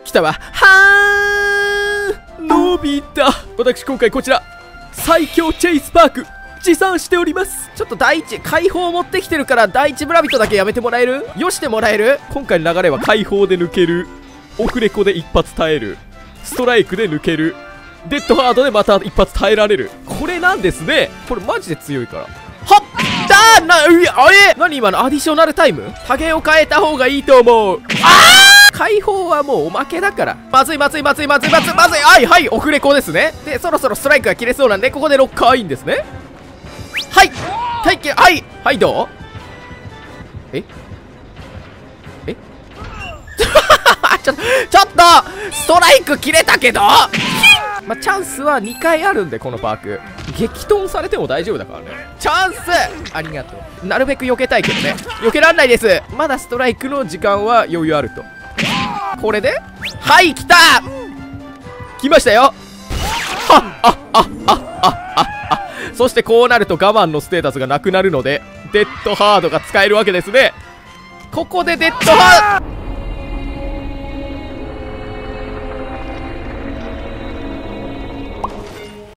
来たわ。はーん、のび太。私今回こちら最強チェイスパーク持参しております。ちょっと第一解放持ってきてるから第一村人だけやめてもらえる？よしてもらえる？今回の流れは解放で抜ける、オフレコで一発耐える、ストライクで抜ける、デッドハードでまた一発耐えられる。これなんですね。これマジで強いから。はっだーな、あれ何今のアディショナルタイム？ハゲを変えた方がいいと思う。解放はもうおまけだから。まずい。はいはい、オフレコですね。でそろそろストライクが切れそうなんで、ここでロッカーインですね。はい体験、はいどう？えちょっとストライク切れたけど、まあ、チャンスは2回あるんで、このパーク激闘されても大丈夫だからね。チャンスありがとう。なるべく避けたいけどね、避けらんないです。まだストライクの時間は余裕あると。これではい来た、来ましたよ。そしてこうなると我慢のステータスがなくなるので、デッドハードが使えるわけですね。ここでデッドハード